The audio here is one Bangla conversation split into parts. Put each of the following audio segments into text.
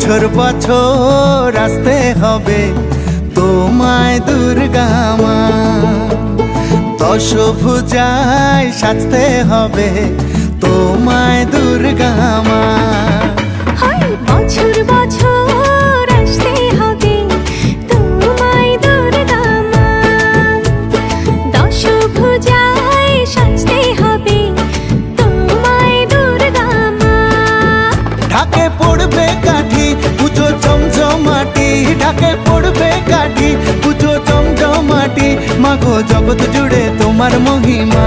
বছর বছর আসতে হবে তোমায় দুর্গা মা, দশভুজায় সাজতে হবে তোমায় দুর্গা মা। বছর বছর আসতে হবে তোমায় দুর্গা মা, দশভুজায় সাজতে হবে তোমায় দুর্গা মা। ঢাকে পড়বে কাঠি পুজো জমজমাটি, ঢাকে পড়বে কাঠি পুজো জমজমাটি, মাগো জগৎ জুড়ে তোমার মহিমা।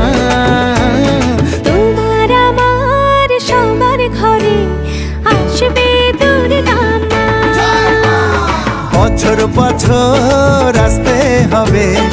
তোমার আমার সবার ঘরে আসবে দুর্গা মা, বছর বছর আসতে হবে